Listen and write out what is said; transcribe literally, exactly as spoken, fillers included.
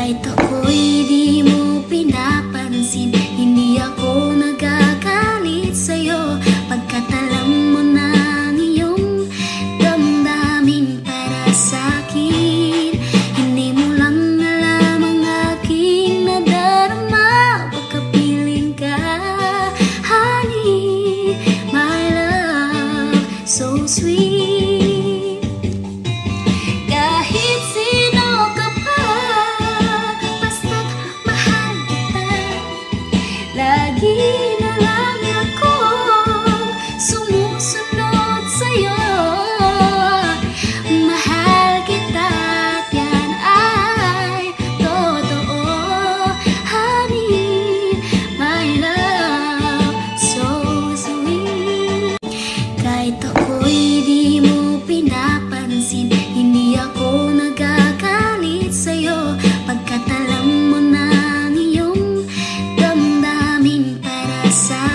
Kahit ako'y di mo pinapansin, hindi ako nagagalit sa'yo, pagkat alam mo na ang iyong damdamin para sa'kin. Hindi mo lang alam ang aking nadarama, pagkapiling ka, honey, my love, so sweet. Kahit sino ka pa, basta't mahal kita, lagi na lang akong sumusunod sa'yo. Mahal kita at yan ay totoo, honey, my love, so sweet. Kahit ako'y di mo pinapansin, hindi ako nagagalit sa'yo, pagkat alam mo na ang iyong damdamin para sa